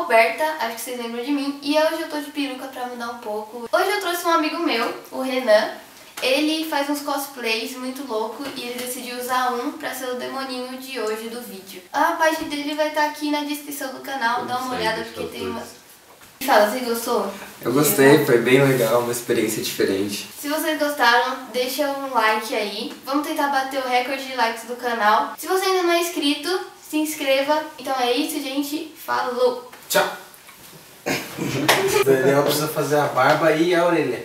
Roberta, acho que vocês lembram de mim. E hoje eu tô de peruca pra mudar um pouco. Hoje eu trouxe um amigo meu, o Renan. Ele faz uns cosplays muito louco e ele decidiu usar um pra ser o demoninho de hoje do vídeo. A página dele vai estar aqui na descrição do canal, dá uma olhada porque tem umas... Fala, você gostou? Eu gostei, foi bem legal, uma experiência diferente. Se vocês gostaram, deixa um like aí. Vamos tentar bater o recorde de likes do canal. Se você ainda não é inscrito, se inscreva. Então é isso, gente. Falou! Tchau! O Daniel precisa fazer a barba e a orelha.